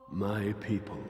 My people,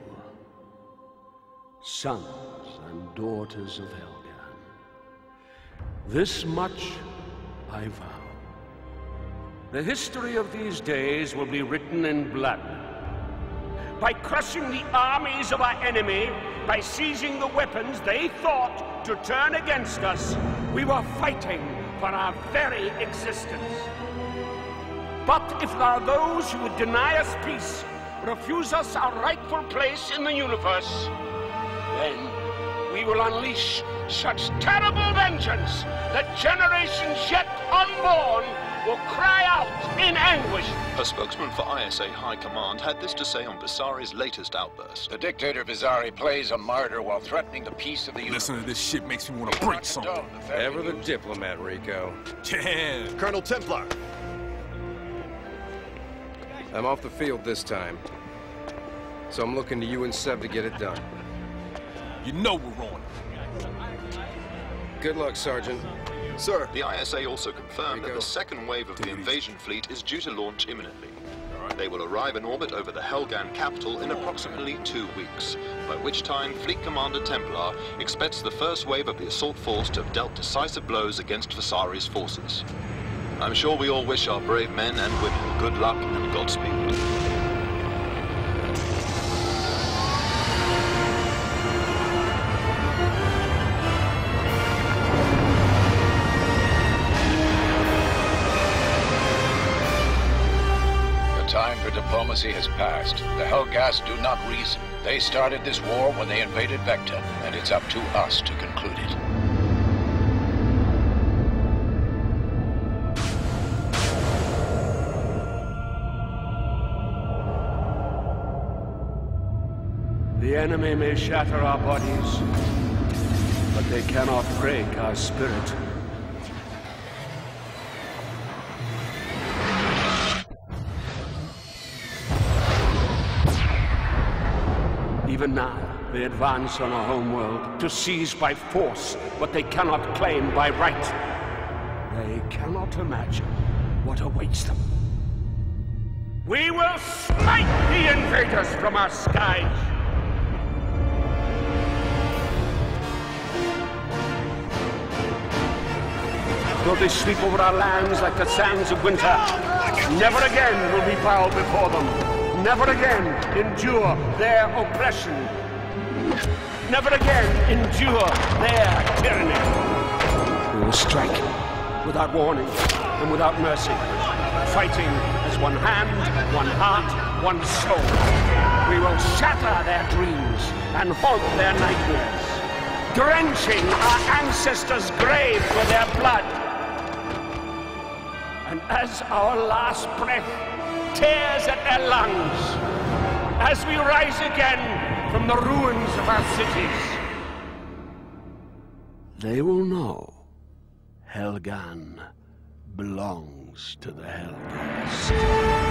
sons and daughters of Helghan, this much I vow. The history of these days will be written in blood. By crushing the armies of our enemy, by seizing the weapons they thought to turn against us, we were fighting for our very existence. But if there are those who would deny us peace, refuse us our rightful place in the universe, then we will unleash such terrible vengeance that generations yet unborn will cry out in anguish. A spokesman for ISA High Command had this to say on Visari's latest outburst. The dictator Visari plays a martyr while threatening the peace of the universe. Listen to this shit makes me want to break something. Ever the diplomat, Rico. Yeah. Colonel Templar. I'm off the field this time. So I'm looking to you and Seb to get it done. You know we're on. Good luck, Sergeant. Sir. The ISA also confirmed that the second wave of the invasion fleet is due to launch imminently. They will arrive in orbit over the Helghan capital in approximately 2 weeks, by which time Fleet Commander Templar expects the first wave of the assault force to have dealt decisive blows against Visari's forces. I'm sure we all wish our brave men and women good luck and Godspeed. Time for diplomacy has passed. The Helghast do not reason. They started this war when they invaded Vecton, and it's up to us to conclude it. The enemy may shatter our bodies, but they cannot break our spirit. Even now, they advance on our homeworld to seize by force what they cannot claim by right. They cannot imagine what awaits them. We will smite the invaders from our skies! Though they sweep over our lands like the sands of winter, never again will we bow before them. Never again endure their oppression. Never again endure their tyranny. We will strike without warning and without mercy, fighting as one hand, one heart, one soul. We will shatter their dreams and haunt their nightmares, drenching our ancestors' grave with their blood. And as our last breath tears at their lungs, as we rise again from the ruins of our cities, they will know Helghan belongs to the Helghast.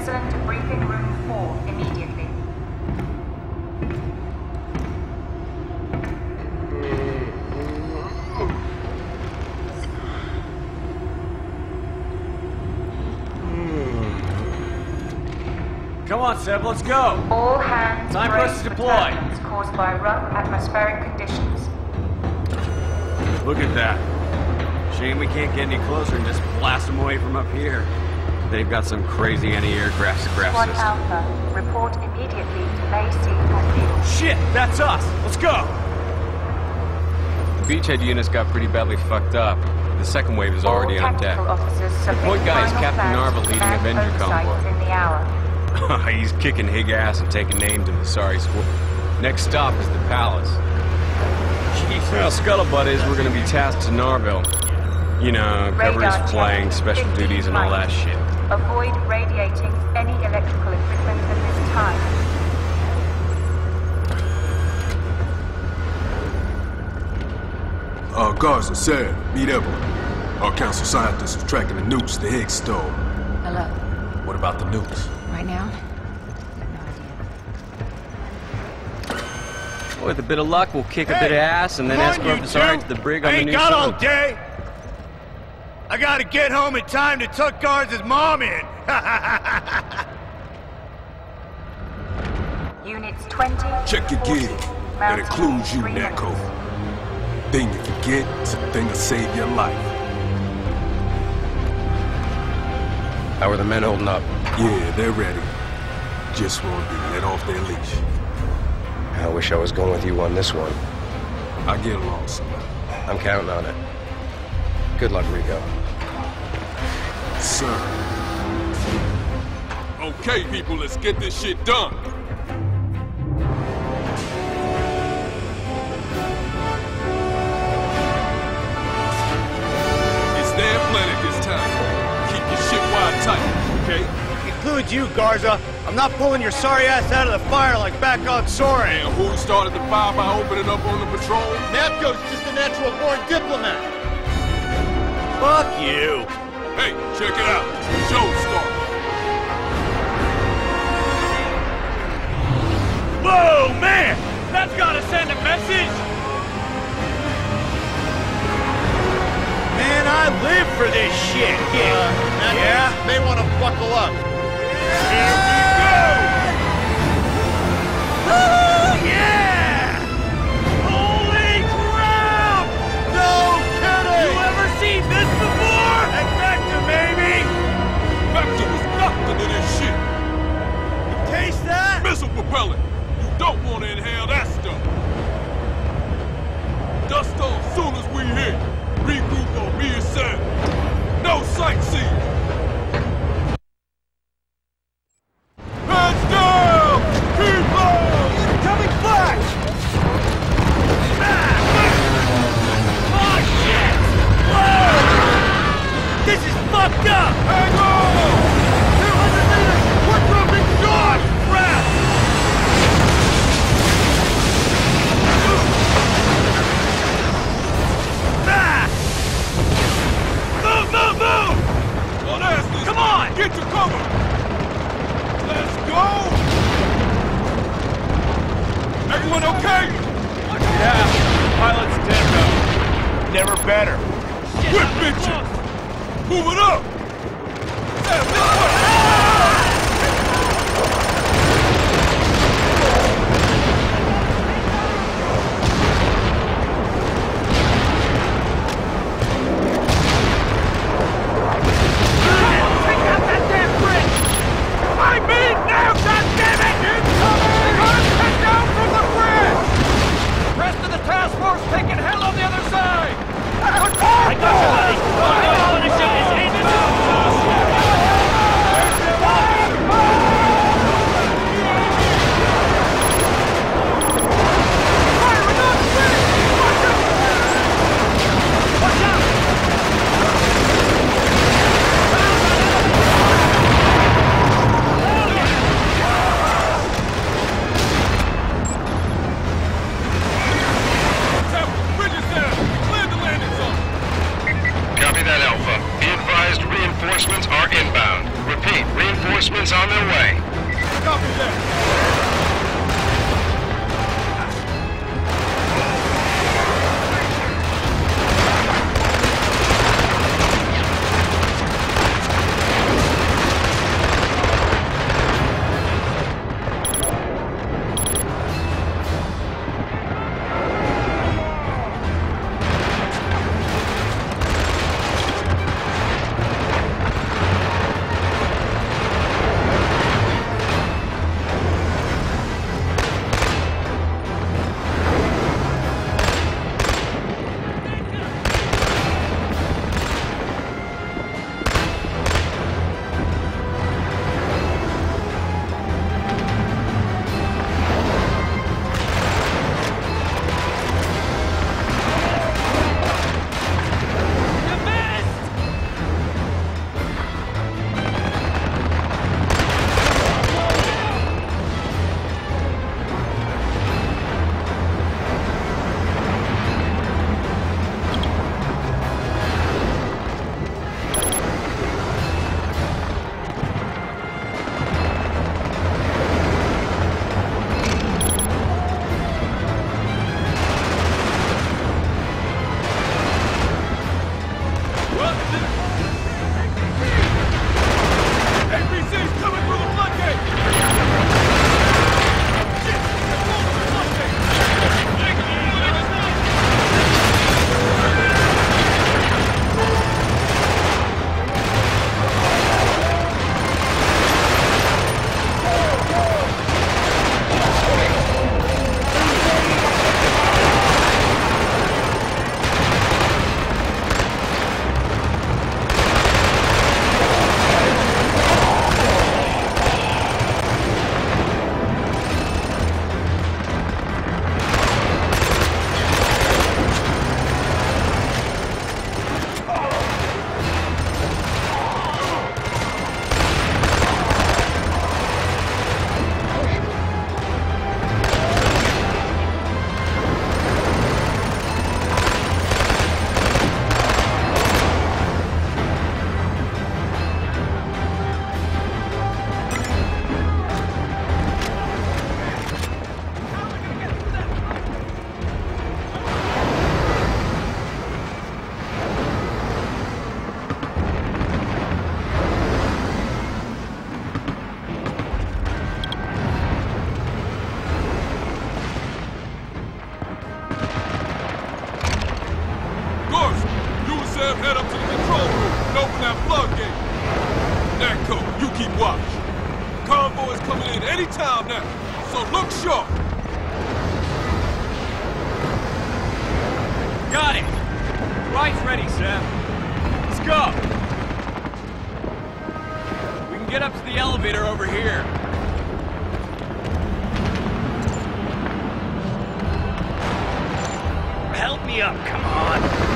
Penicillin to briefing room 4 immediately. Come on, Seb, let's go. All hands time for us to deploy. Turbulence caused by rough atmospheric conditions. Look at that. Shame we can't get any closer and just blast them away from up here. They've got some crazy anti-aircraft craft Squad system. Alpha, report immediately to base on field. Shit, that's us. Let's go. The beachhead units got pretty badly fucked up. The second wave is already on deck. The point guy is Captain Narva leading Avenger convoy. Within the hour. He's kicking Hig ass and taking names in the sorry squad. Next stop is the Palace. Well, scuttlebutt is we're gonna be tasked to Narville. You know, cover his flying, special duties and all that shit. Avoid radiating any electrical equipment at this time. Garza, Sarah, meet Evelyn. Our council scientists are tracking the nukes the Higgs stole. Hello. What about the nukes? Right now? With a bit of luck, we'll kick a bit of ass and then escort the sergeant to the brig on the new I ain't got all saloon. day. I gotta get home in time to tuck Garza's mom in. Units 20. Check your 40, gear. That includes you, 3 minutes. Neko. Thing you forget, it's a thing to save your life. How are the men holding up? Yeah, they're ready. Just want to be let off their leash. I wish I was going with you on this one. I'll get along somehow. I'm counting on it. Good luck, Rico. Sir. Okay, people, let's get this shit done. It's their planet this time. Keep your shit wide tight, okay? Includes you, Garza. I'm not pulling your sorry ass out of the fire like back on Soren. And who started the fire by opening up on the patrol? Napco's just a natural-born diplomat. Fuck you. Hey, check it out. Show's starting. Whoa, man! That's gotta send a message! Man, I live for this shit. Yeah? May want to buckle up. Here we go! Oh, yeah! Holy crap! No kidding! You ever seen this before? And Vector, baby! Vector was nothing to this shit. You taste that? Missile propellant. You don't want to inhale that stuff. Dust off soon as we hit. Regroup on me and Sam. No sightseeing. Heads down! Keep on! Incoming flash! Oh, shit! Whoa! This is fucked up! Hang on! 200 meters! We're dropping shot! Crap! Ah! Move, move, move! Well, that's this. Come on! Get to cover! Let's go! Everyone okay? Yeah, pilot's dead though. Never better. Quit bitching! Move it up! Sam, this way! Take out that damn bridge! I mean now, goddammit! Incoming! Head down from the bridge! Rest of the task force taking hell on the other side! I got you, buddy! Reinforcements are inbound. Repeat, reinforcements on their way. Copy that. Head up to the control room and open that floodgate. Nanko, you keep watch. Convoy's coming in any time now, so look sharp. Got it. Ride's ready, Sam. Let's go. We can get up to the elevator over here. Help me up, come on.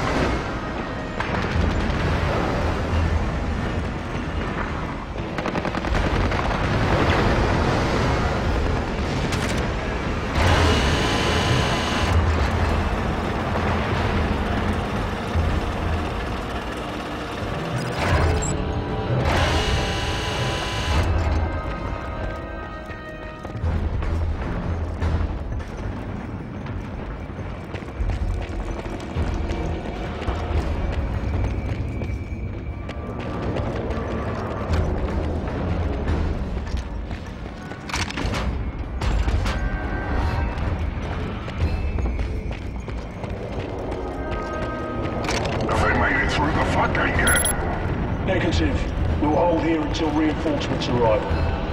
Negative. We'll hold here until reinforcements arrive.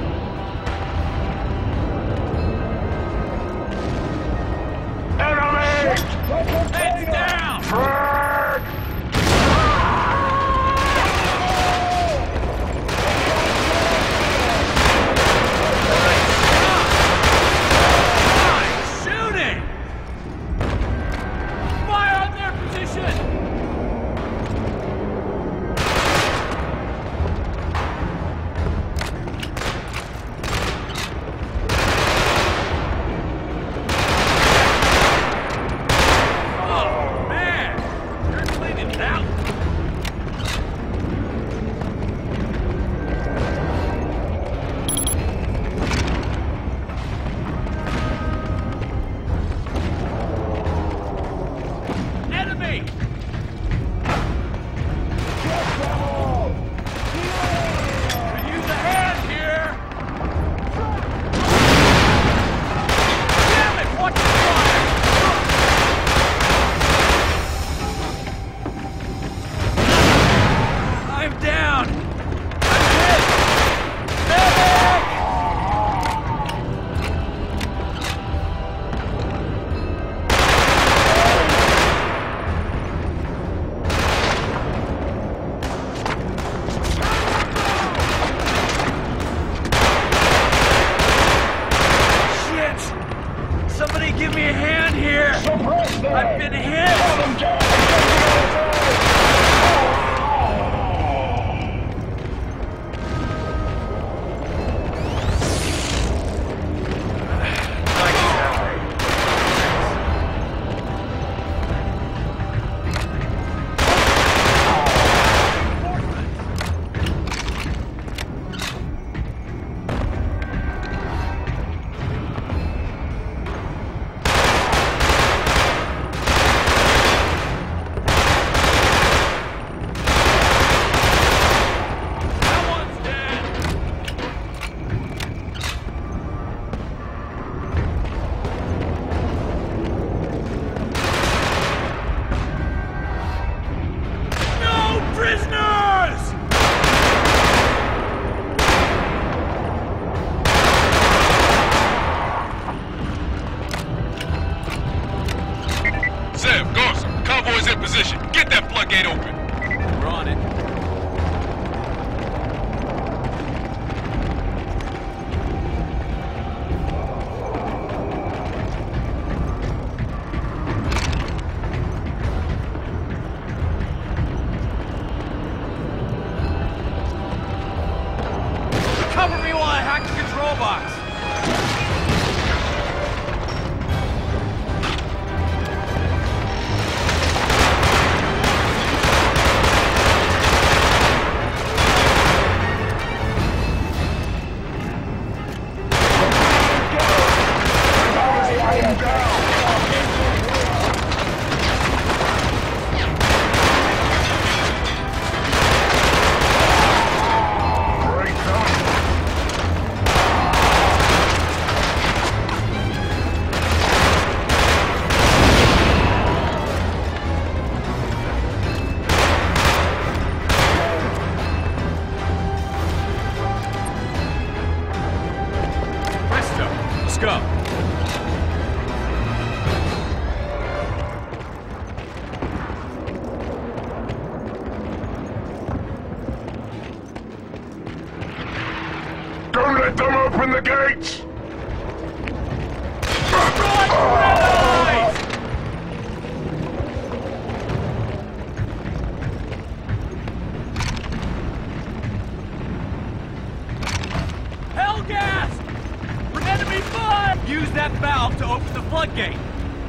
Enemy! Heads down! Frag! Nice shooting! Fire on their position! control box. Let's go. Don't let them open the gates! Hellgas! Enemy fire! Use that valve to open the floodgate.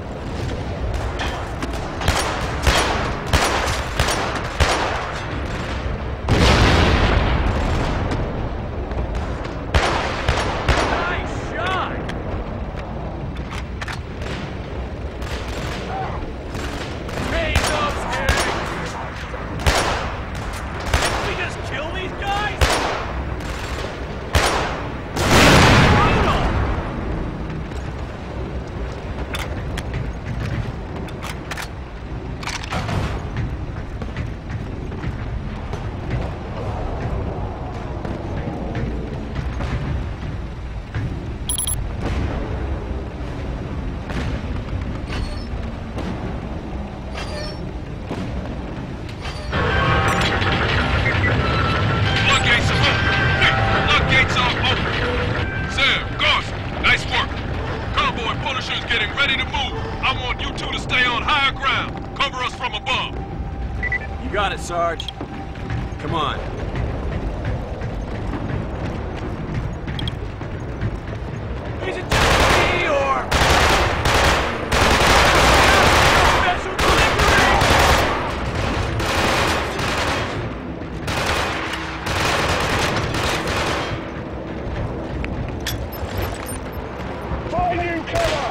You got it, Sarge. Come on. Is it just me, or... Special delivery! Find you, cover!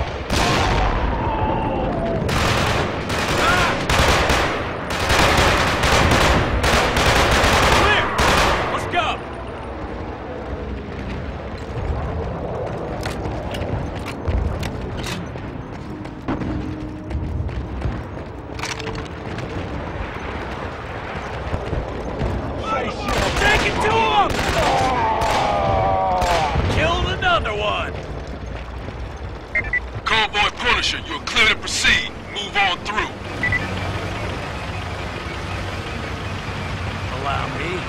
Convoy Punisher, you're clear to proceed. Move on through. Allow me.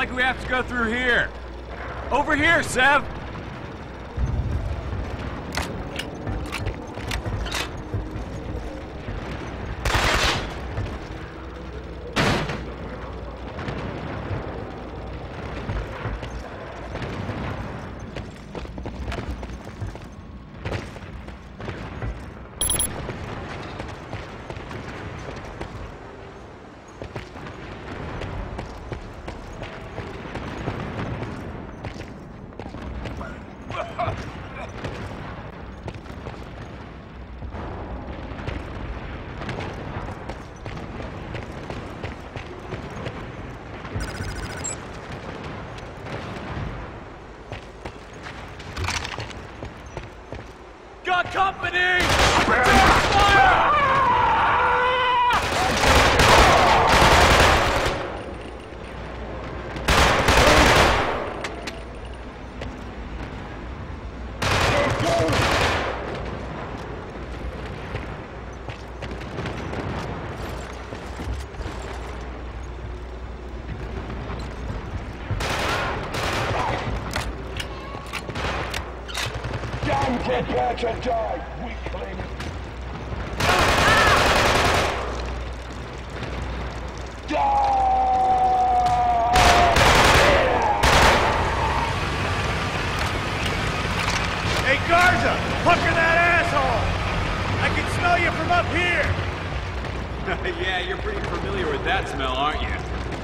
like we have to go through here. Over here, Sev! Got company! Fire! Prepare to die, weakling! Hey Garza, pucker that asshole! I can smell you from up here! Yeah, you're pretty familiar with that smell, aren't you?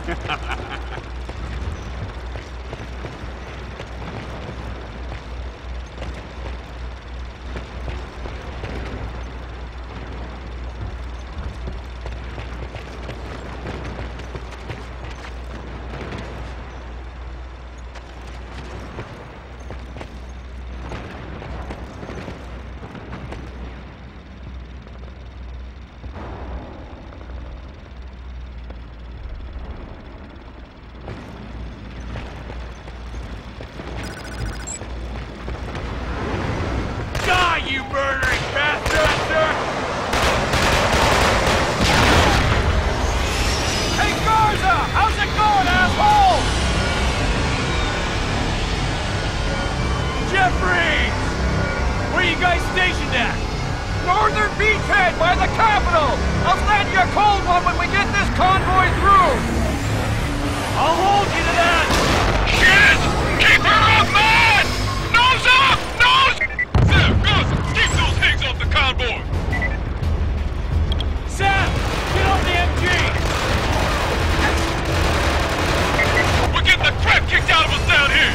You murdering bastard! Hey Garza! How's it going, asshole? Jeffries! Where are you guys stationed at? Northern Beachhead by the Capitol! I'll land you a cold one when we get this convoy through! I'll hold you to that! Shit! Keep her up, man! Nose up! Nose! Keep those things off the convoy! Sam! Get on the MG! We're getting the crap kicked out of us down here!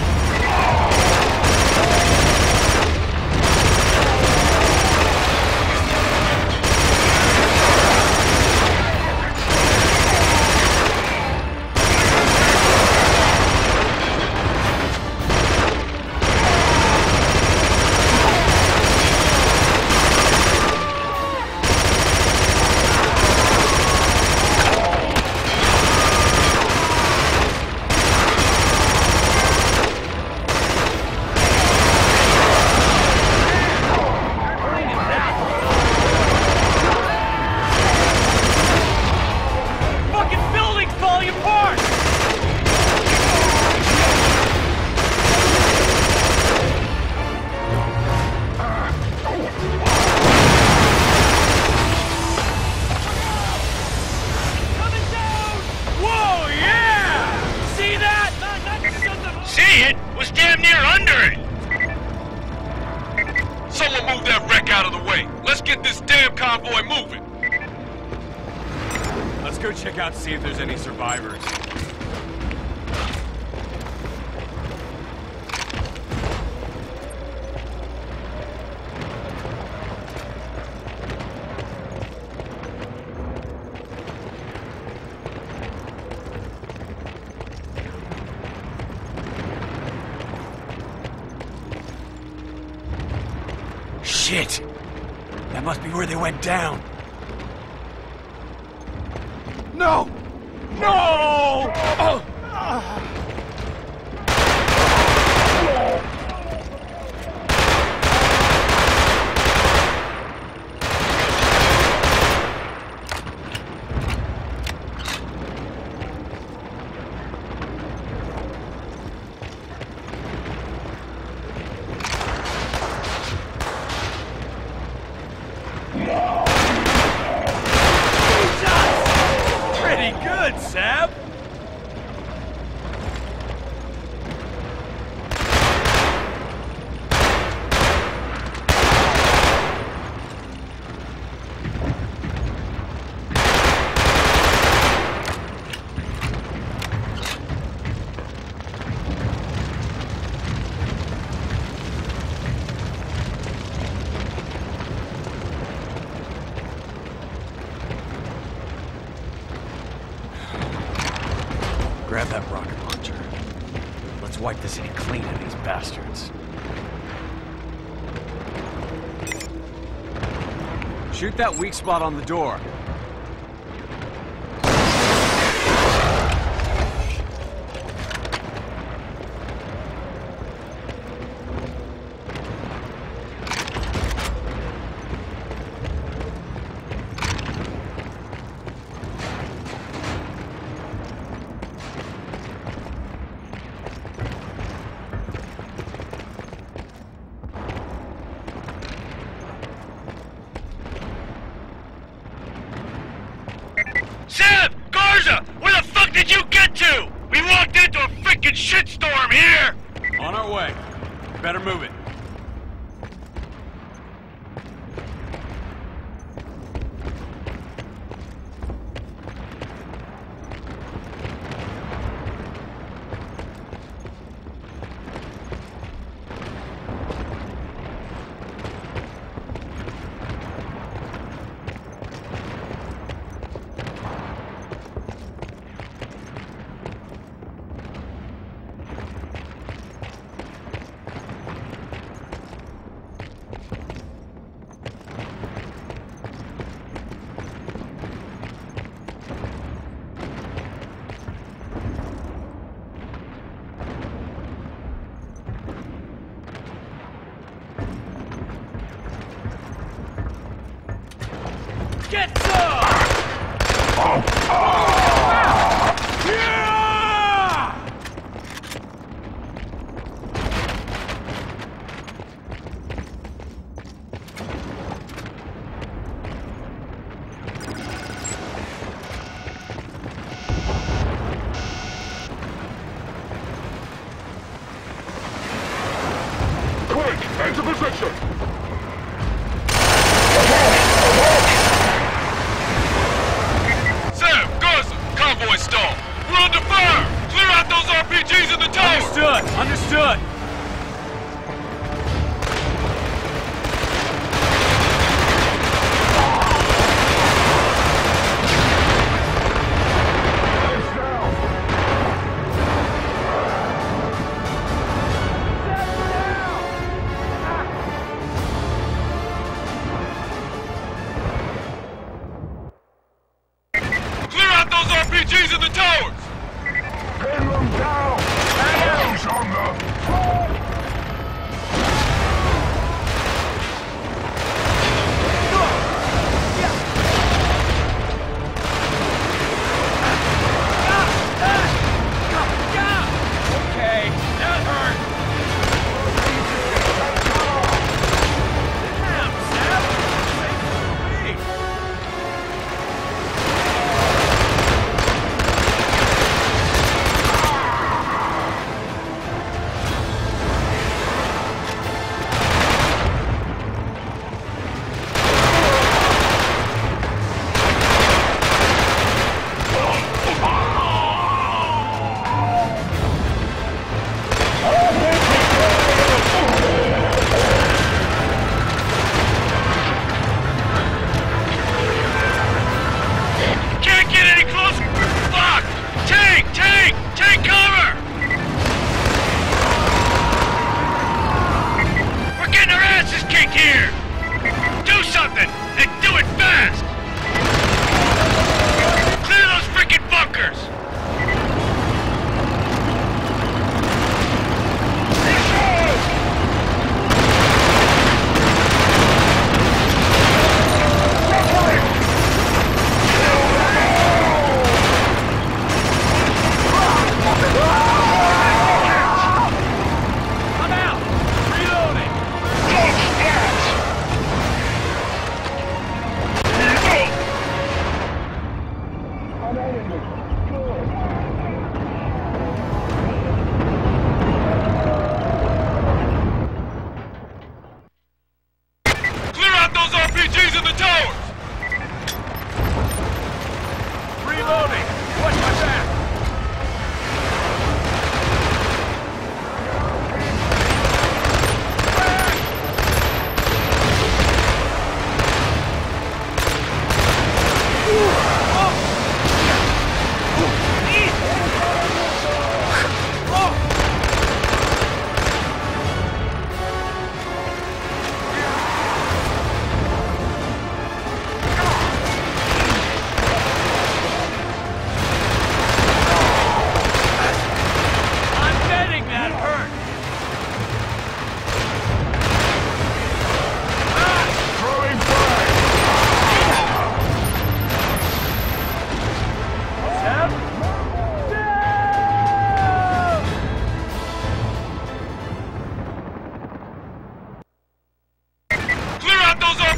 Someone move that wreck out of the way. Let's get this damn convoy moving. Let's go check out to see if there's any survivors. Shit! That must be where they went down. No! No! Bastards. Shoot that weak spot on the door. Sam! Garza! Where the fuck did you get to? We walked into a freaking shitstorm here! On our way. Better move it. Get some! Quick! Into position! Convoy stall! We're under fire! Clear out those RPGs in the tower! Understood! Understood! RPGs in the towers! Pin them down! Hands on the...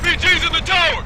RPGs in the towers!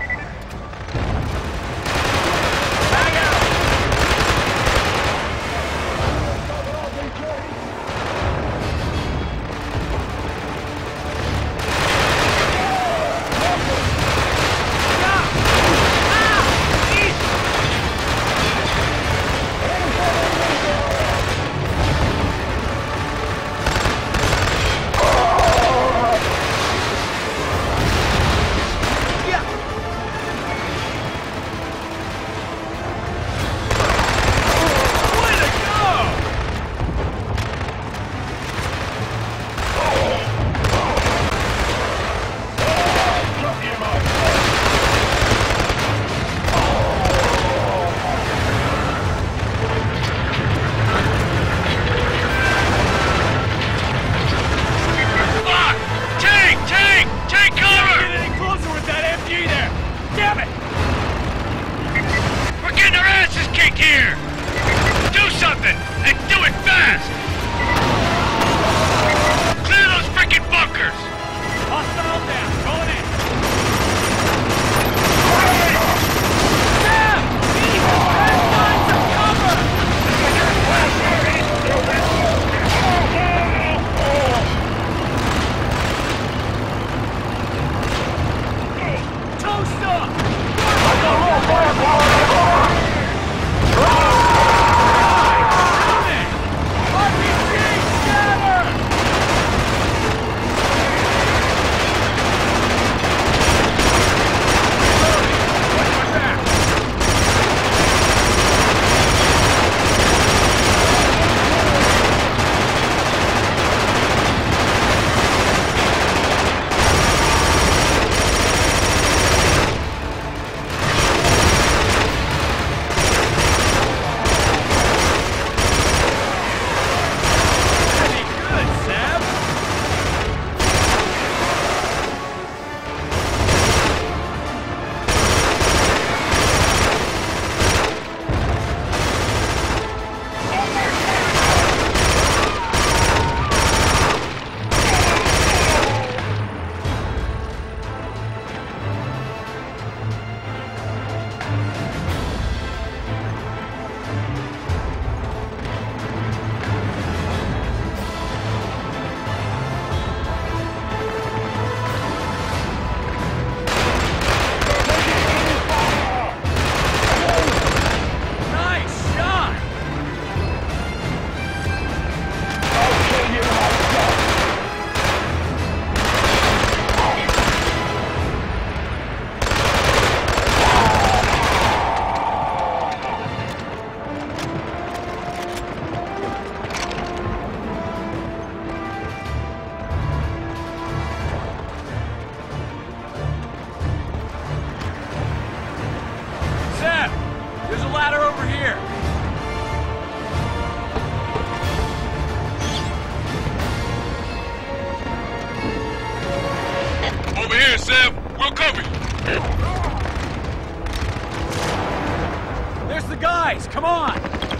There's the guys! Come on!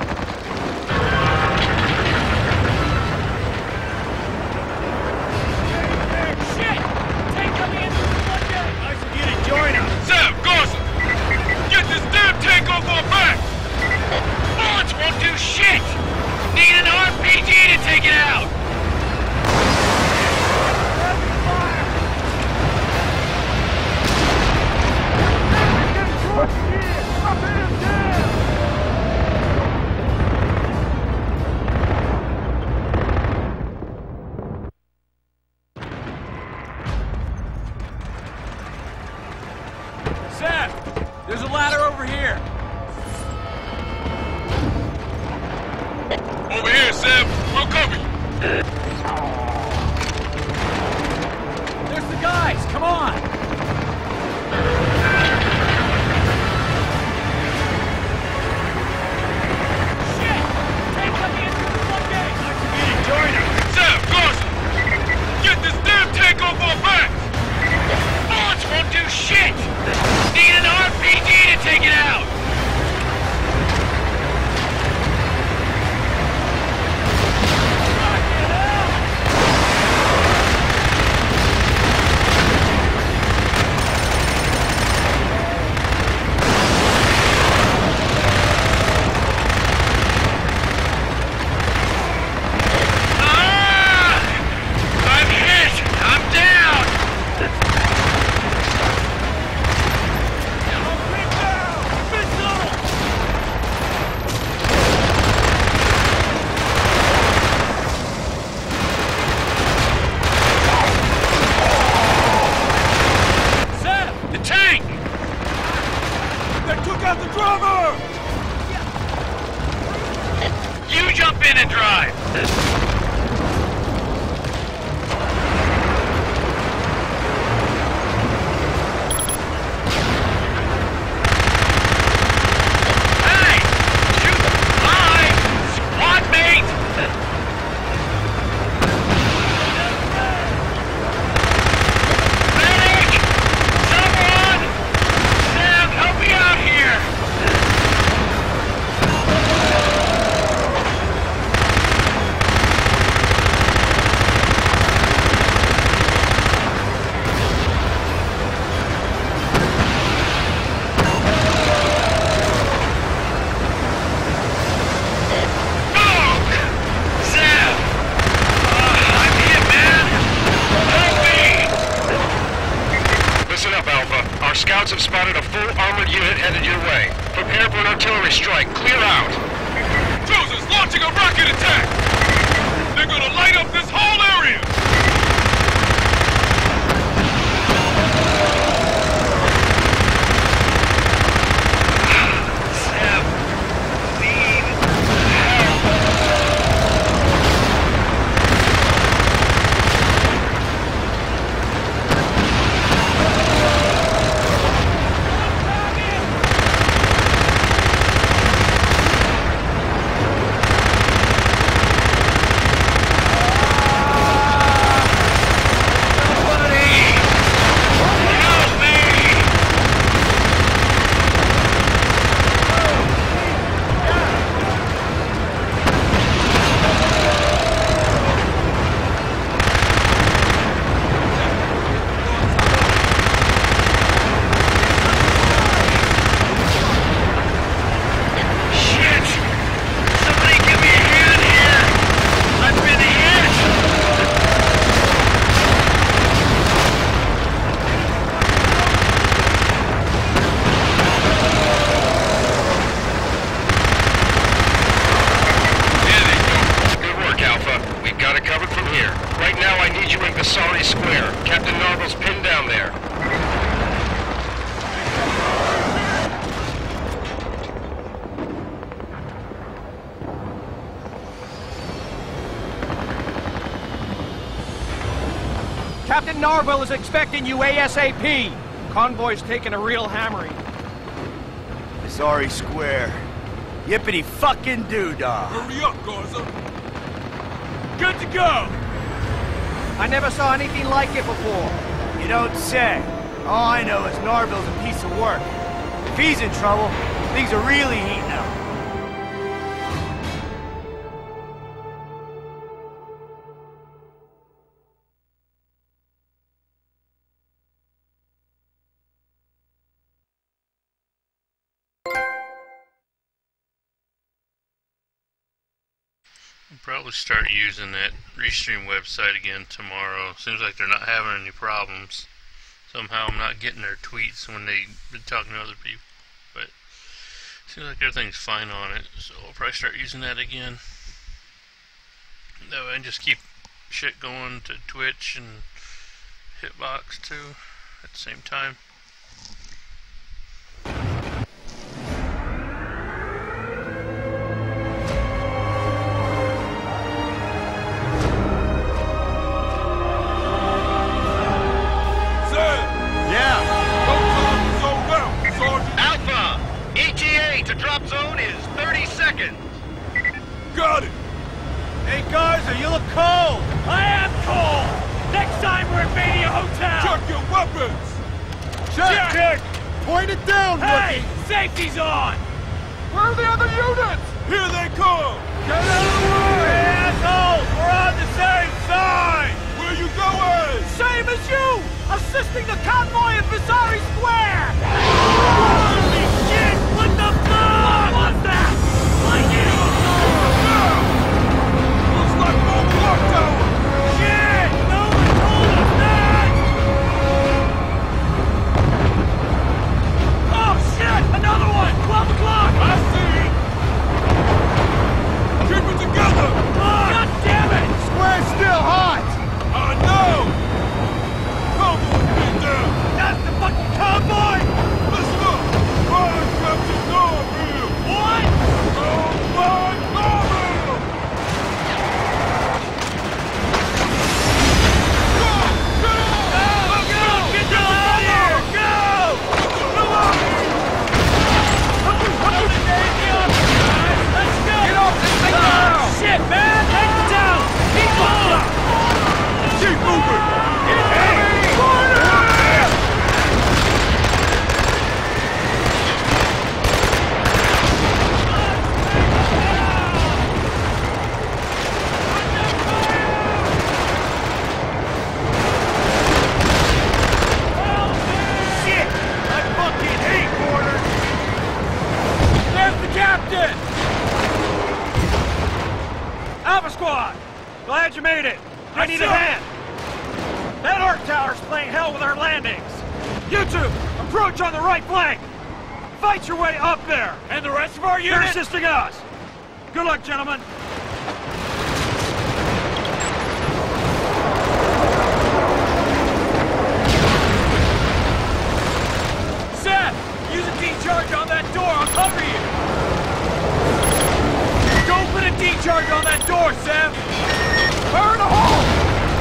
Shit! Tank coming in from the one day! I should get it, join us! Sam, Garza! Get this damn tank off our backs! Bullets won't do shit! Need an RPG to take it out! Seth, there's a ladder over here. Over here, Sam. We'll cover you. There's the guys. Come on. Do shit! Need an RPG to take it out! headed your way. Prepare for an artillery strike. Clear out. Cruisers launching a rocket attack! They're gonna light up this whole area! Captain Narville is expecting you ASAP. Convoy's taking a real hammering. Sorry Square. Yippity fucking doodah. Hurry up, Garza. Good to go. I never saw anything like it before. You don't say. All I know is Narville's a piece of work. If he's in trouble, things are really heating up. I'll probably start using that Restream website again tomorrow. Seems like they're not having any problems. Somehow I'm not getting their tweets when they've been talking to other people. But seems like everything's fine on it. So I'll probably start using that again. That way I can just keep shit going to Twitch and Hitbox too at the same time. Drop zone is 30 seconds. Got it. Hey, Garza, you look cold. I am cold. Next time we're at Mania Hotel. Check your weapons. Check. Point it down, Hey, rookie. safety's on. Where are the other units? Here they come. Get out of the way, assholes. We're on the same side. Where you going? Same as you. Assisting the convoy at Vasari Square. Holy shit! What the fuck? What's that? Looks like more clock tower. Shit! No one told us that! Oh shit! Another one! 12 o'clock! I see. Keep it together. God damn it! Square's still hot. I know. Convoy's been down. That's the fucking convoy! Listen up. Fire Captain Norville. What? Oh my Norville! Go! Get the hell out of here! Go! Come on! Let's go! Get off this thing now! Shit, man! Take it down! Keep moving! Keep moving! Alpha Squad! Glad you made it! I need a hand! That arc tower's playing hell with our landings! You two, approach on the right flank! fight your way up there! And the rest of our unit? They're assisting us! Good luck, gentlemen! Seth! Use a D-charge on that door, I'll cover you! Don't put a D-charge on that door, Seth! Fire in the hole!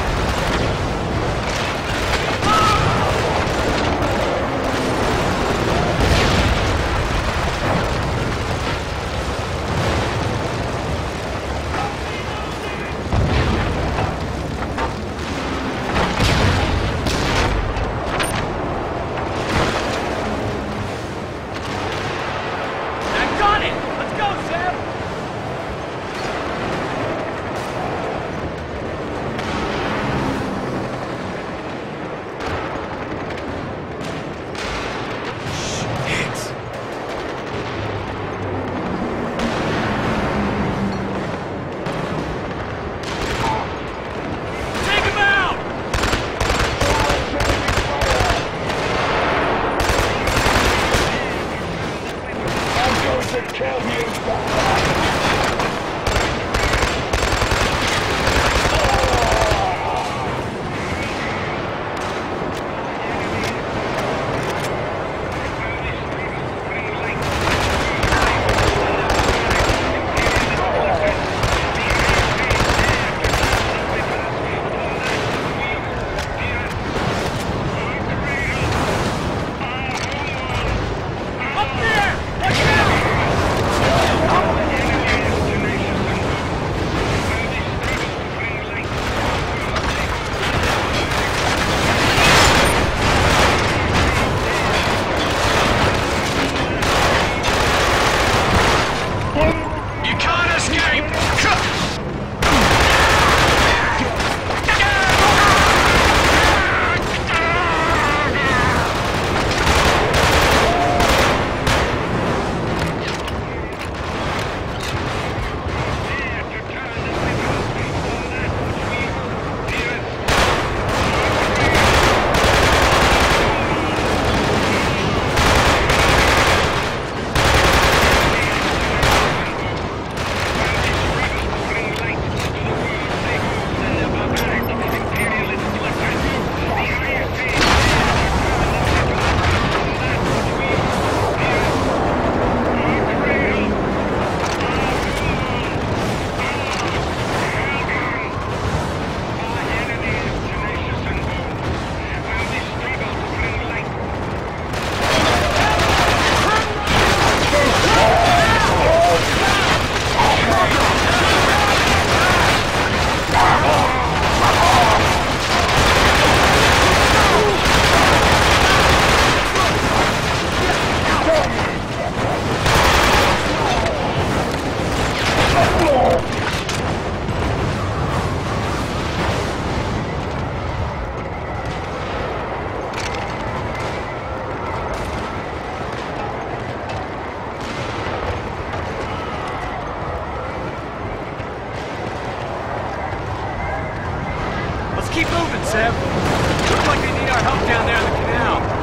Keep moving, Seb. Looks like they need our help down there in the canal.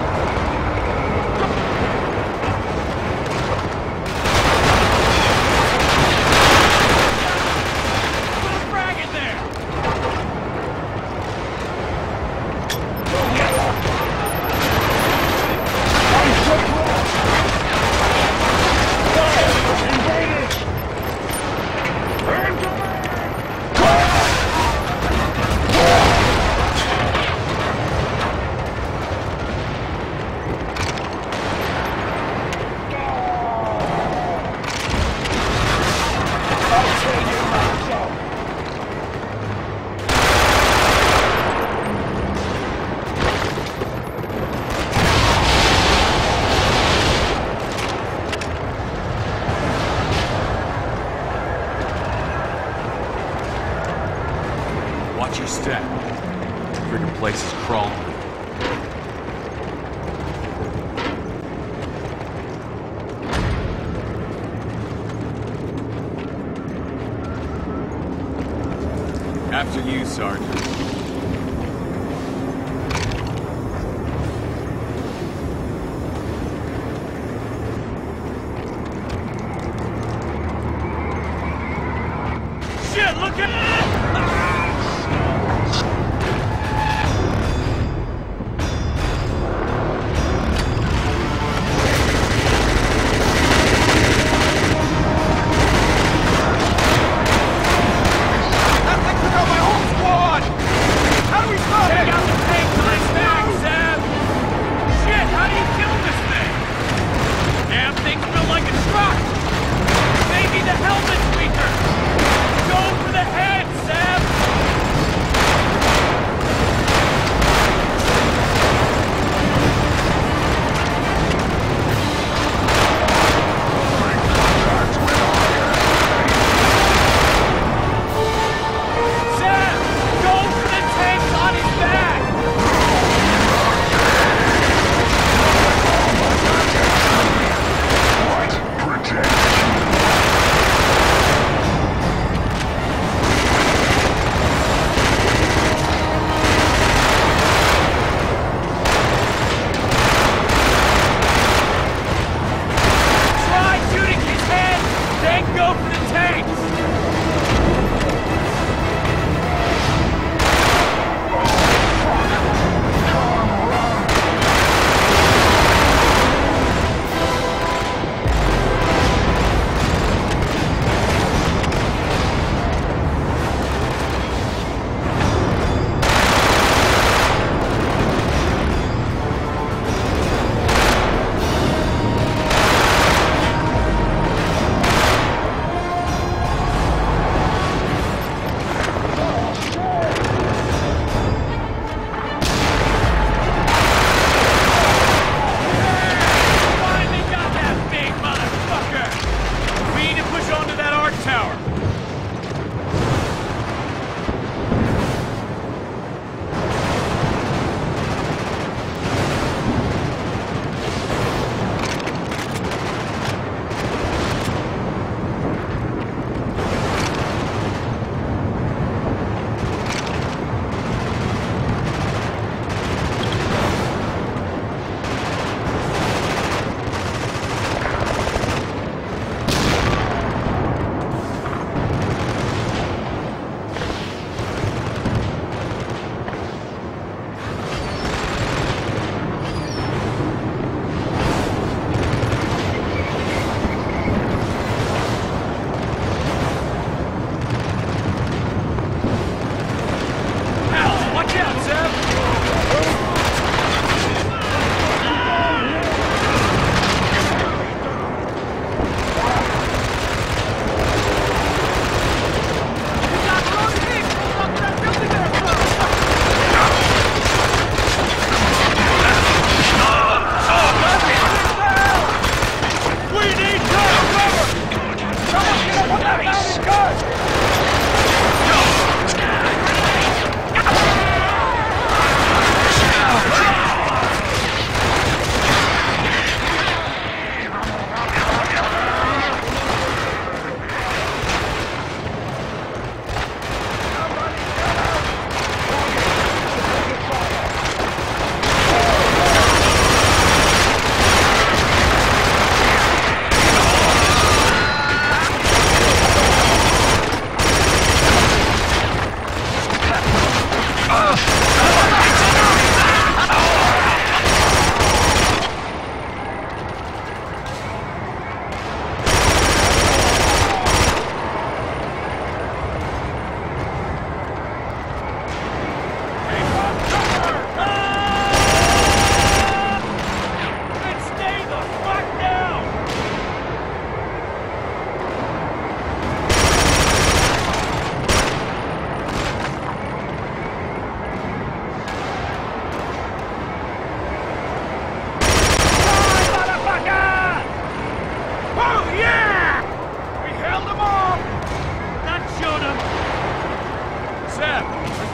Watch your step. Friggin' place is crawling. After you, Sergeant.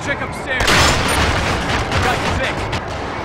Check upstairs. Got you fixed.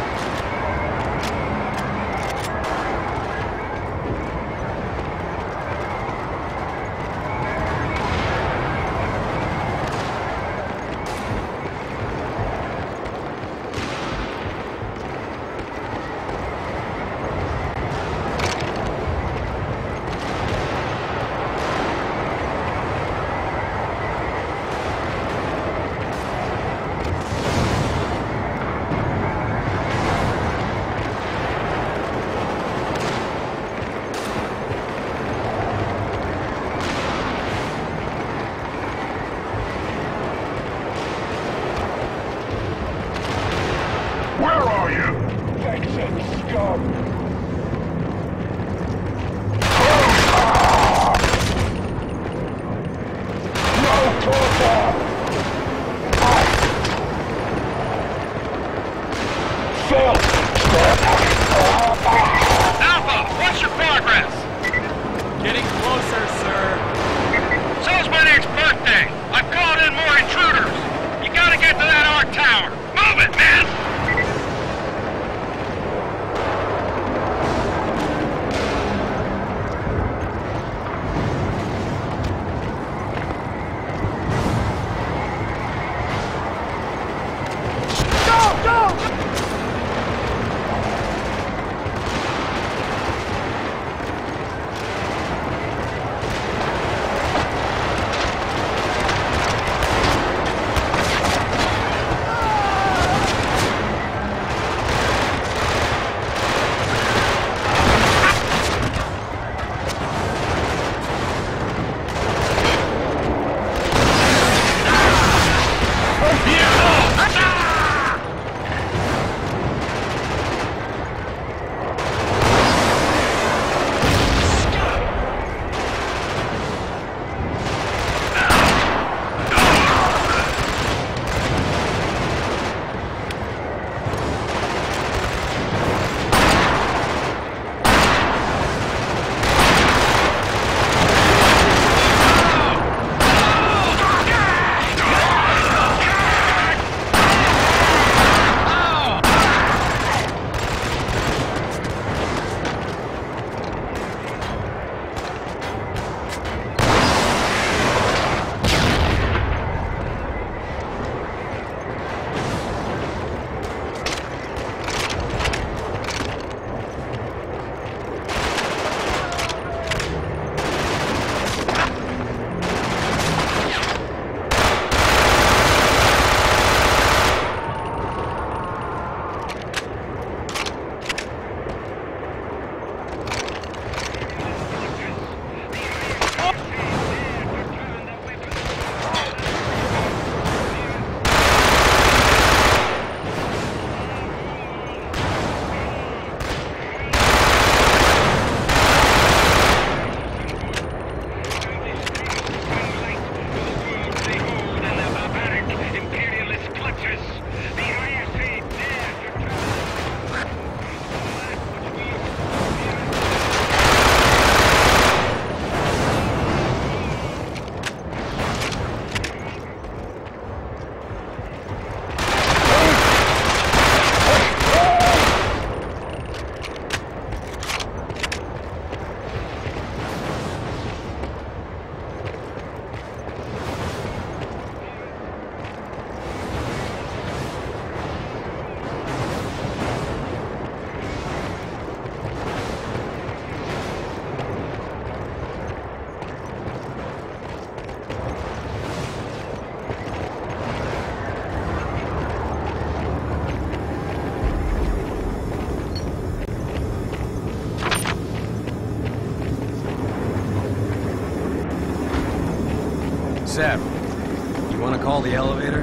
Seb, you want to call the elevator?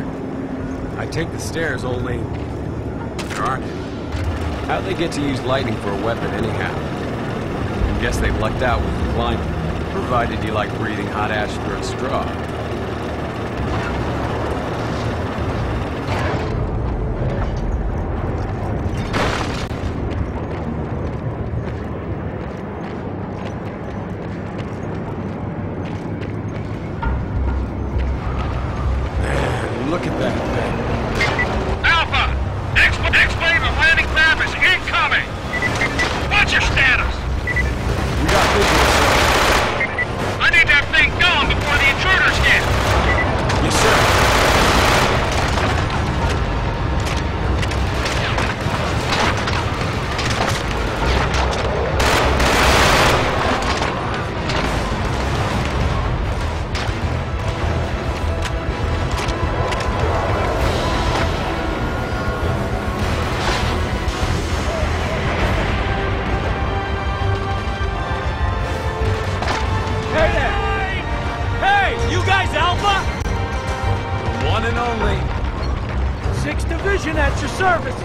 I take the stairs only... there aren't any. How'd they get to use lightning for a weapon anyhow? I guess they lucked out with the climbing, provided you like breathing hot ash through a straw. Look at that thing. service!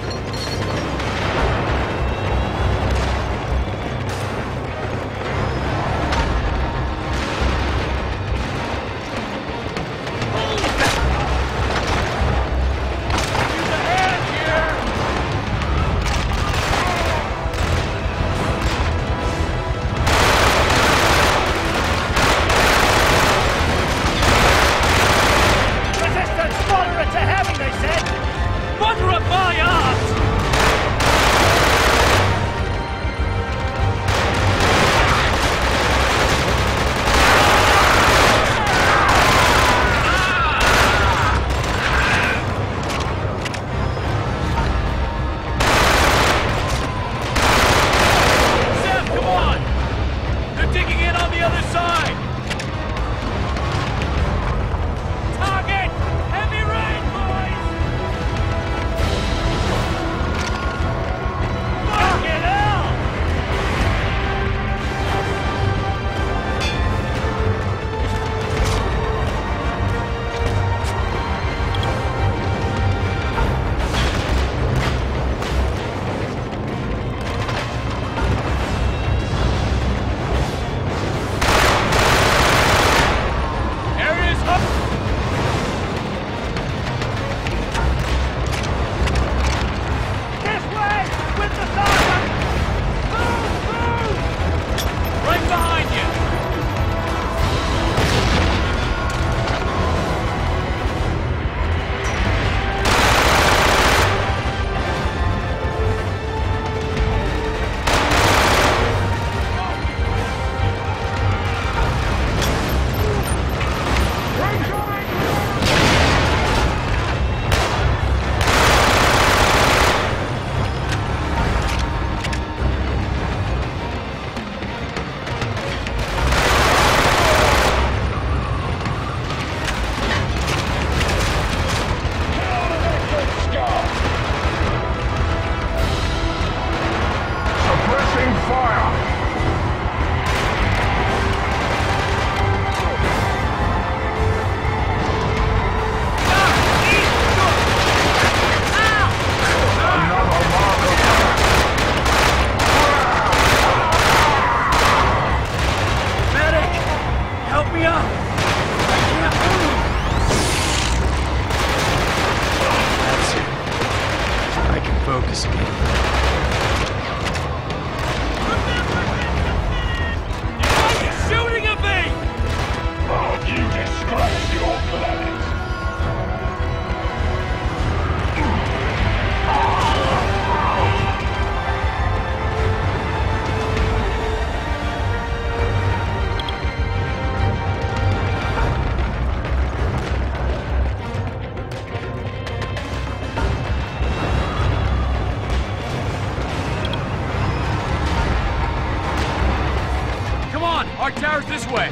Our tower's this way.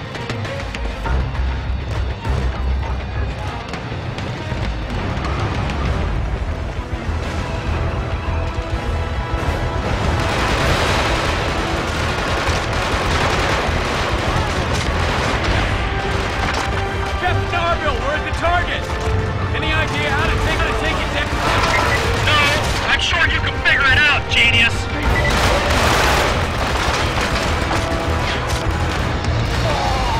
Captain Narville, we're at the target. Any idea how to take it down? No, I'm sure you can figure it out, genius.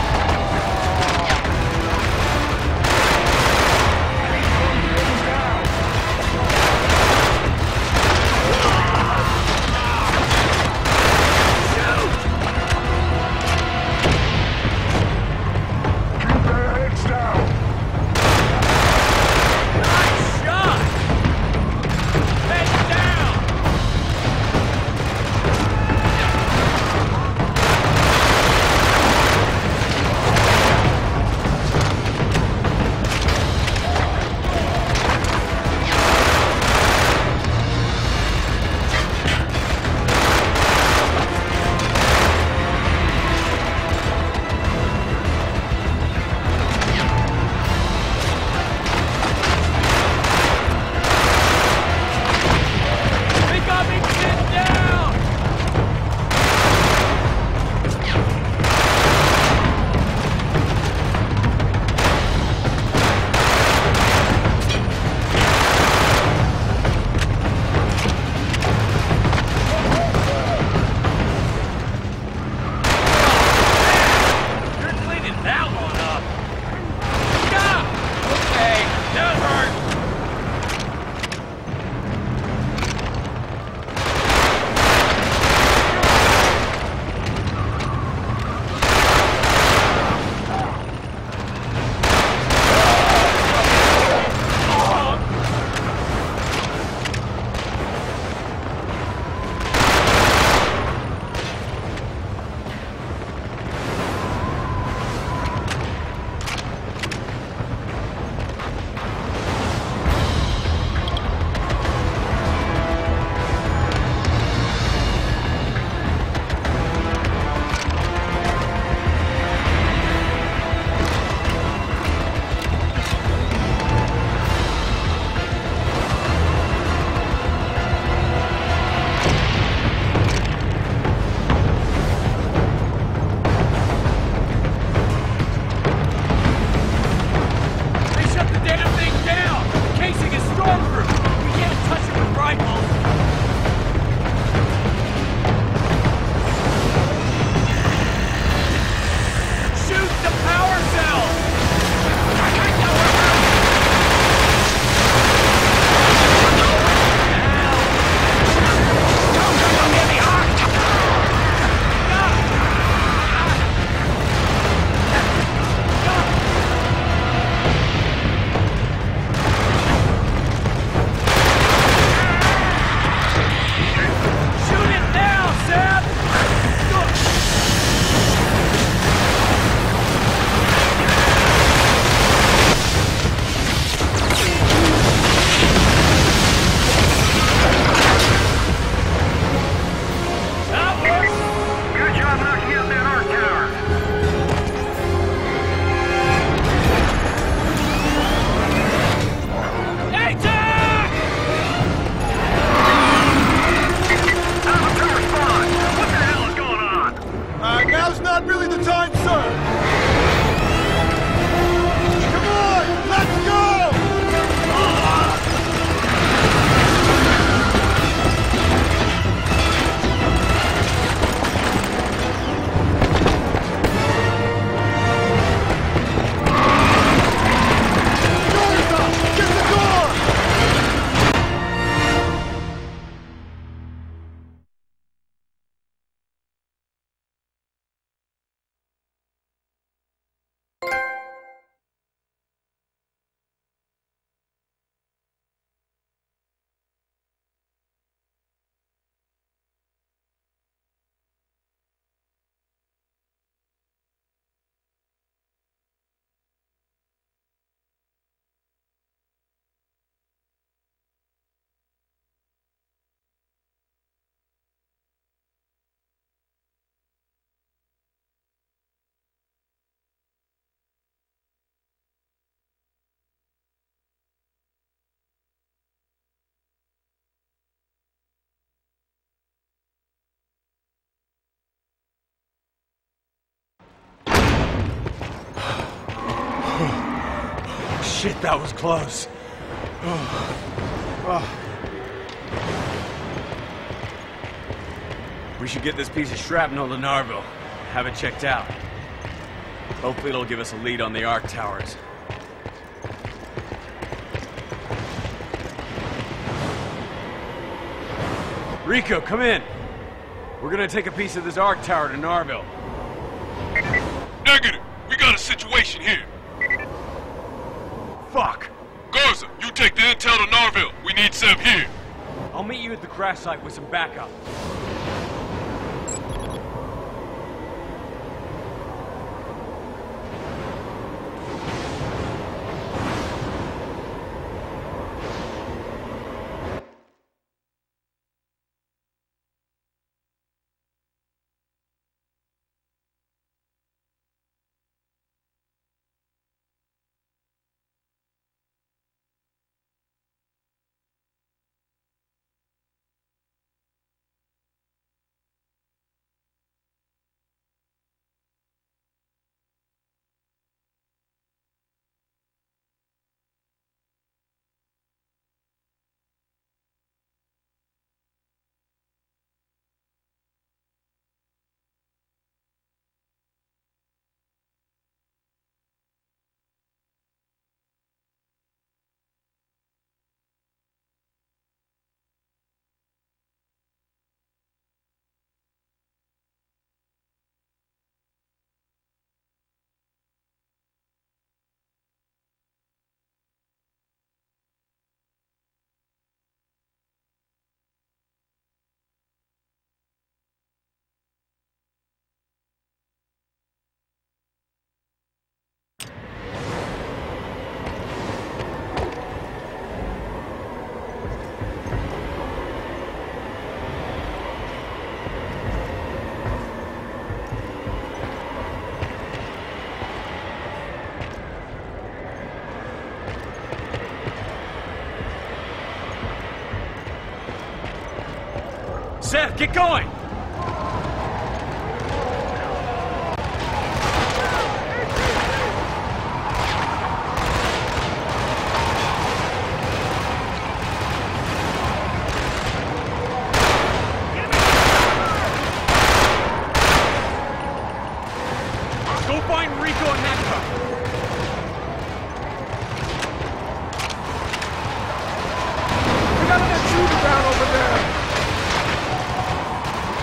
Shit, that was close. We should get this piece of shrapnel to Narville. Have it checked out. Hopefully it'll give us a lead on the Arc Towers. Rico, come in. We're gonna take a piece of this Arc Tower to Narville. Negative. We got a situation here. Fuck. Garza, you take the intel to Narville. We need Sev here. I'll meet you at the crash site with some backup. Seth, get going! Go find Rico and Hancock. We got an intruder down over there!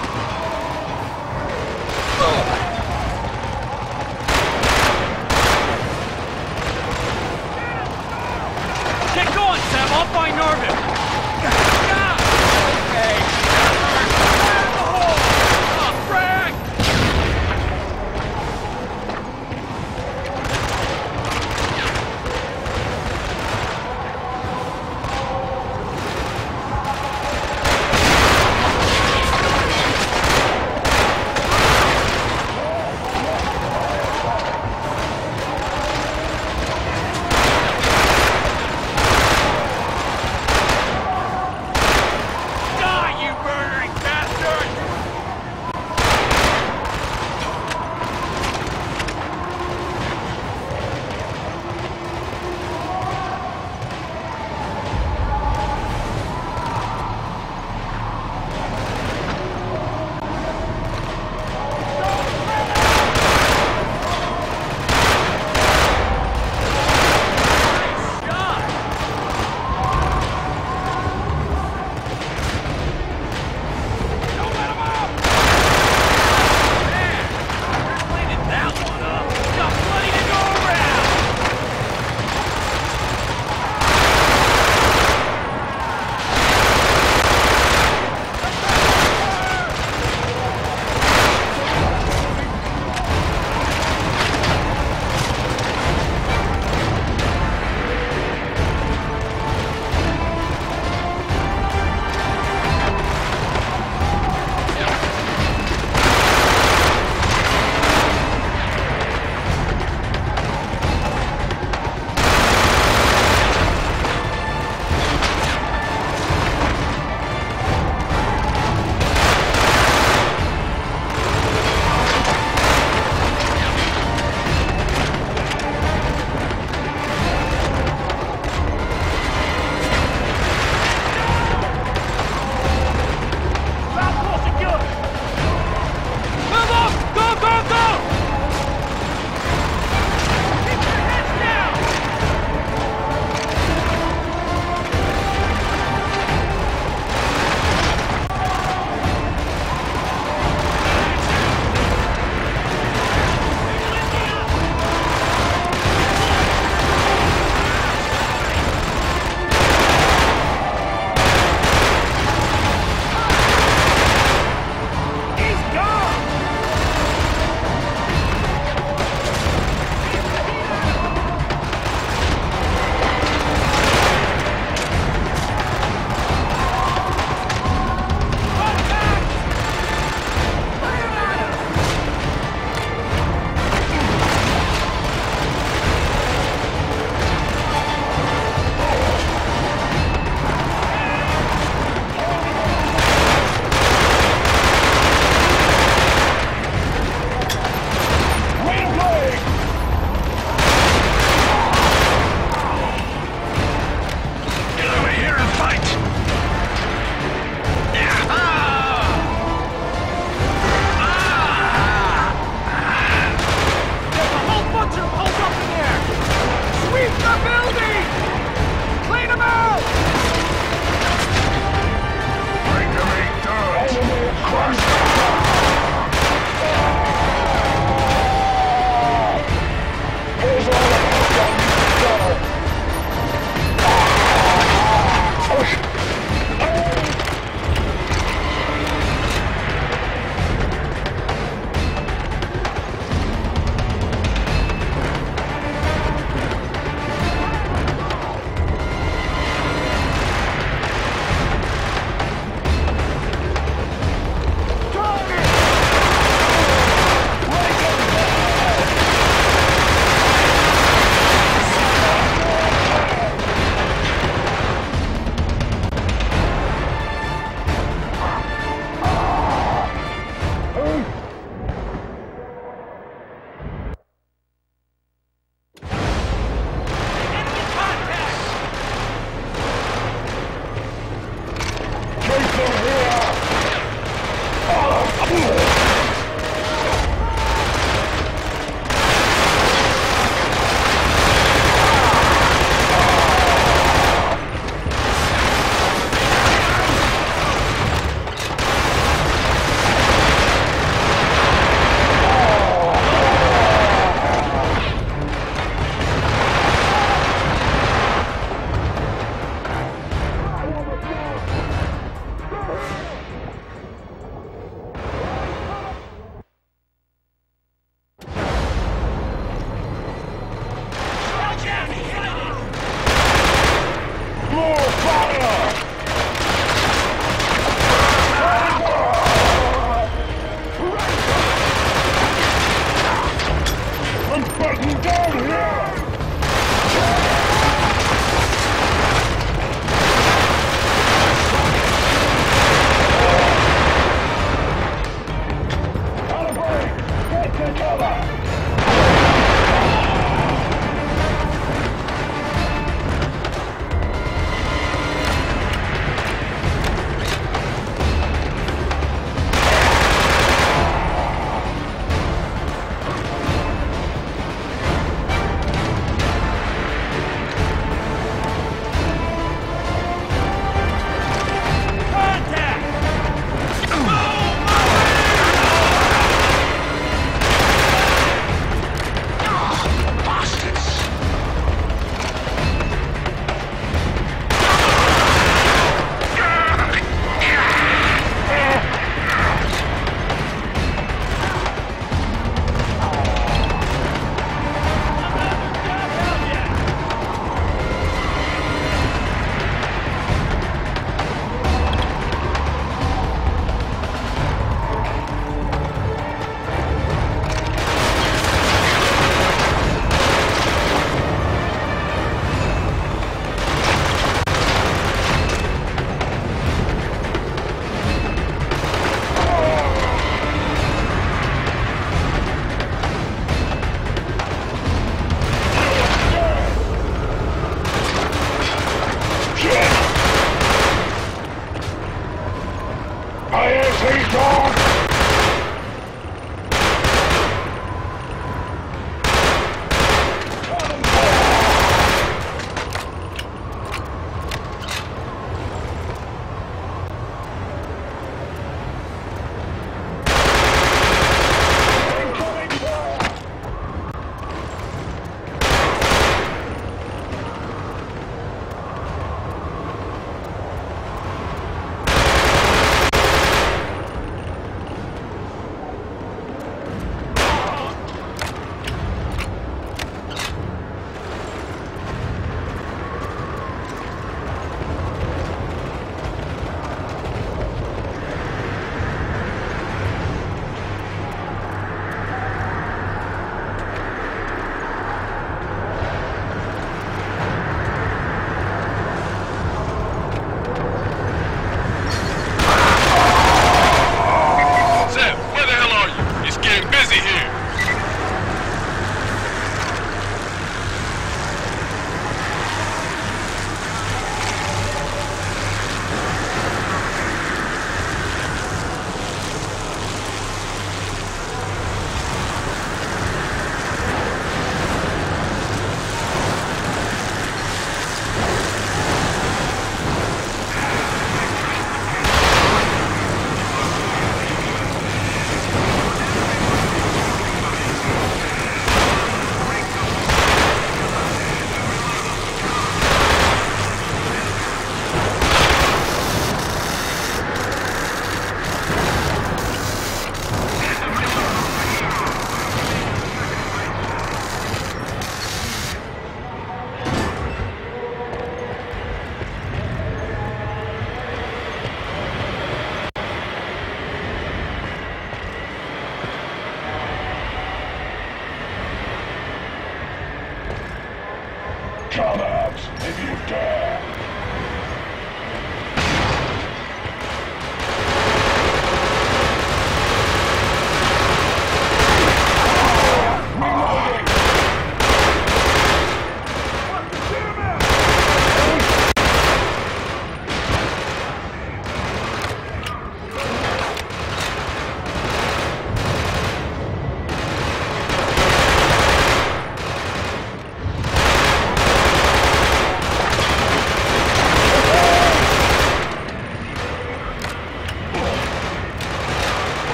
ISA's on!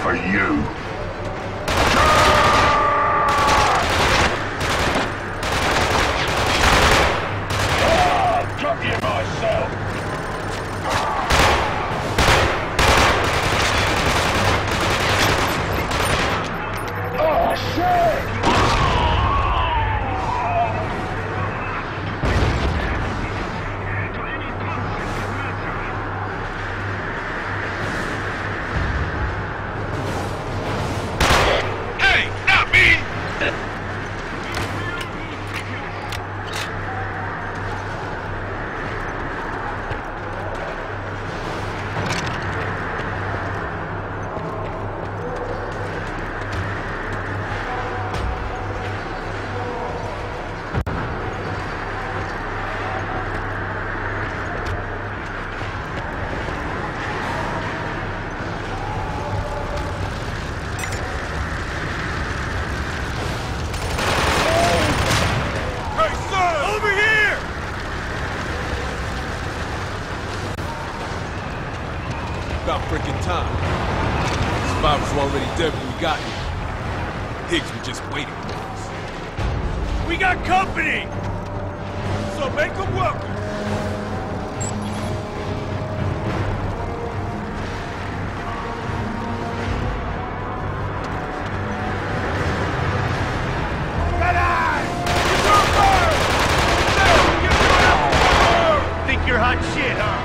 for you. Got you myself. Oh, shit! About freaking time. Survivors were already dead when we got here. Higgs was just waiting for us. We got company! So make them welcome. Think you're hot shit, huh?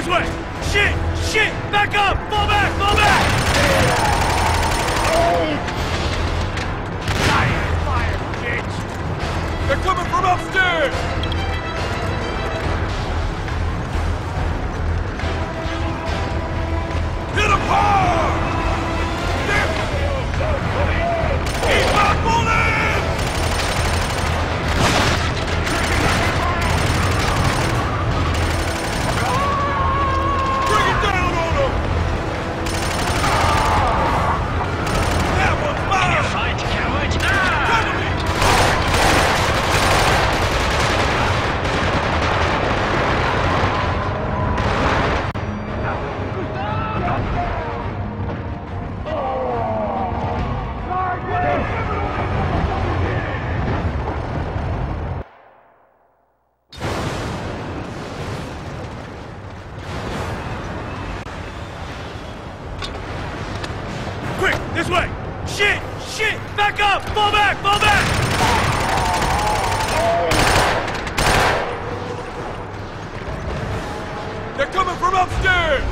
way! Shit! Shit! Back up! Fall back! Fall back! Fire, bitch! They're coming from upstairs! Hit him hard! Eat my bullets! Bring it down on him! That one's mine! You fight, coward! Cover me! Quick! This way! Shit! Shit! Back up! Fall back! Fall back! They're coming from upstairs!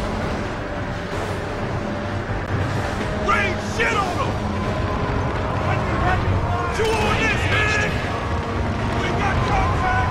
Rain shit on them! You on this, man? We got contact!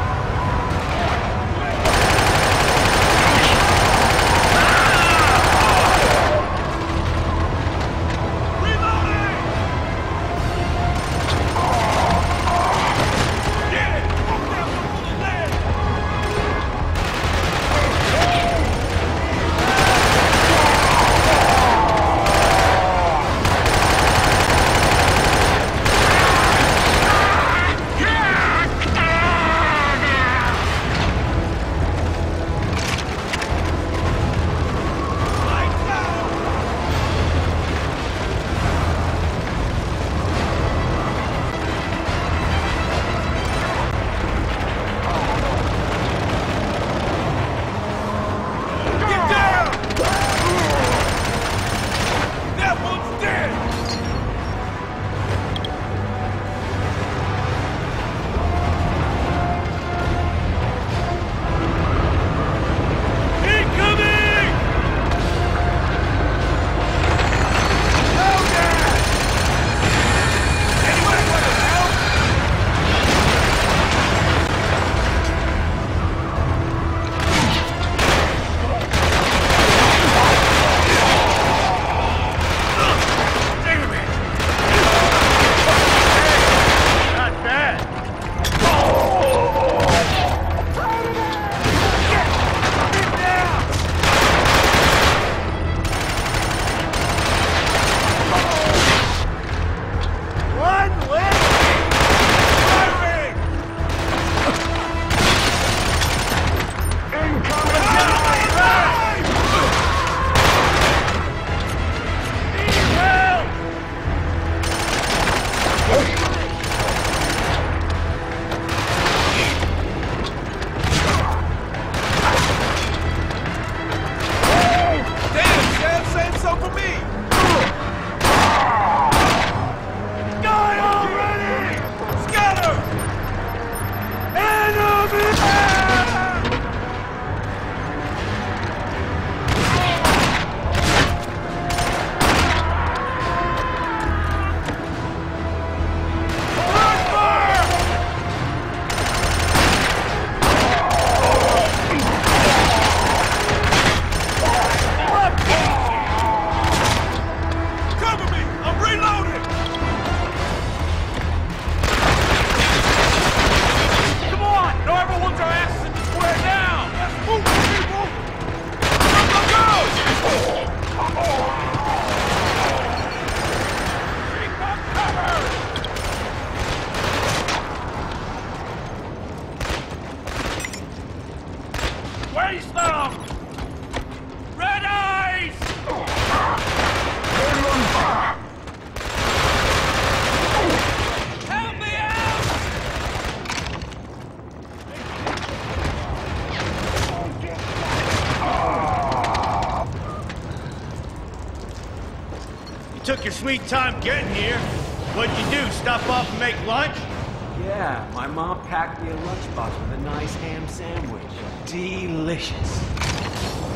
Took your sweet time getting here. What'd you do, stop off and make lunch? Yeah, my mom packed me a lunchbox with a nice ham sandwich. Delicious.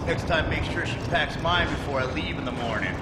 Next time, make sure she packs mine before I leave in the morning.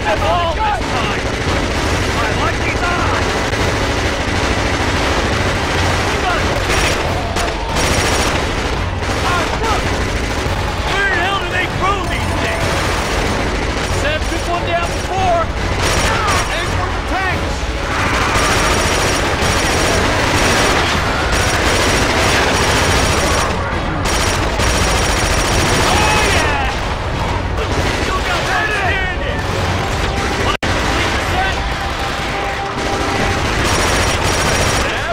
them all this time! I like these odds! Where the hell do they grow these things? Seb took one down before. Aim for the tanks. Oh yeah! Still got that standing. Want to complete the set? Seb?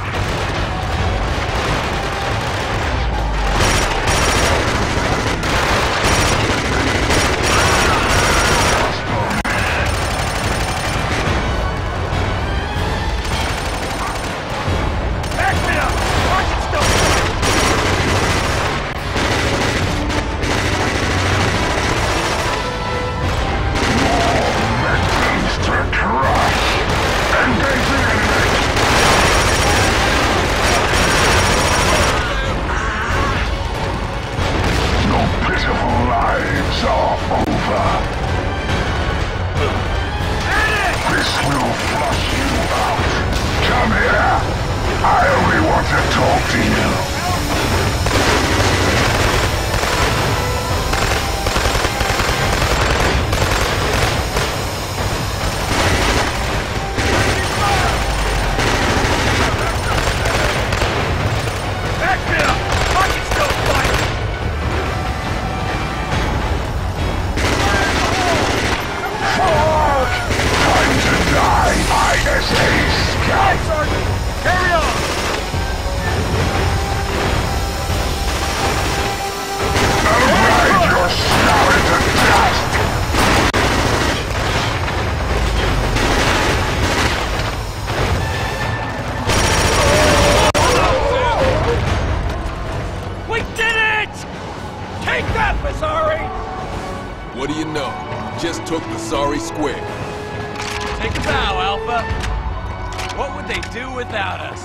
What do you know? Just took the sorry square. Take a bow, Alpha. What would they do without us?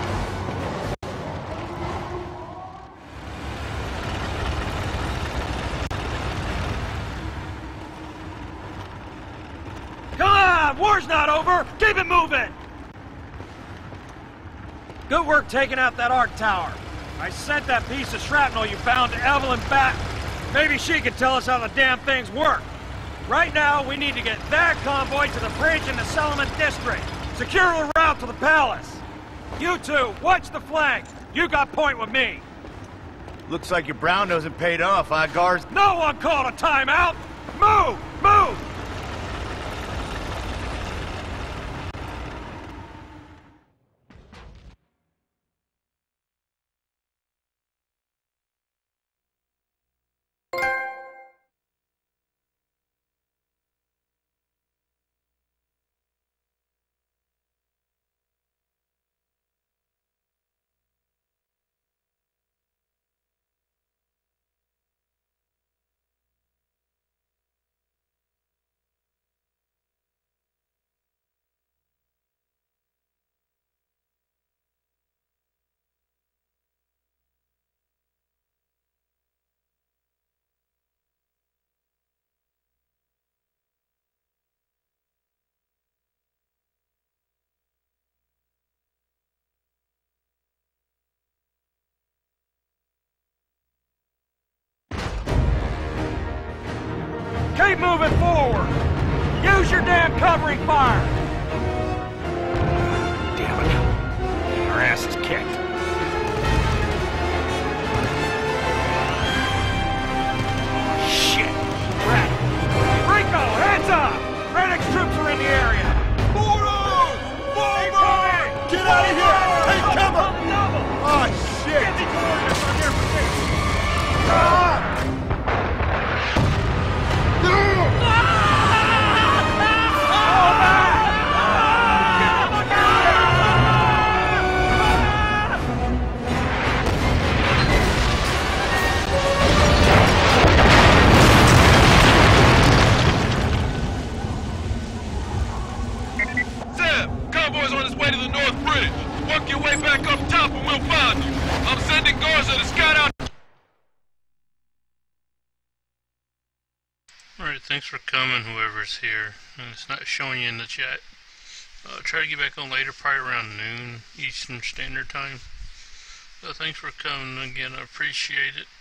Come on! War's not over! Keep it moving! Good work taking out that arc tower. I sent that piece of shrapnel you found to Evelyn back. Maybe she could tell us how the damn things work. Right now, we need to get that convoy to the bridge in the Solomon District. Secure the route to the palace. You two, watch the flank. You got point with me. Looks like your brown nosing paid off, huh, guards? No one called a timeout! Move! Move! Keep moving forward! Use your damn covering fire! Damn it. Our ass is kicked. Oh, shit! Rat! Rico, hands up! Rennick's troops are in the area! Forward! Forward! Get out of here! Take cover! Oh, shit! Get these orders on your position! Alright, thanks for coming, whoever's here. And it's not showing you in the chat. Try to get back on later, probably around noon Eastern Standard Time. So thanks for coming again, I appreciate it.